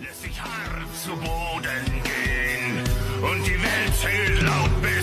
lässt sich hart zu Boden gehen und die Welt zählt laut bis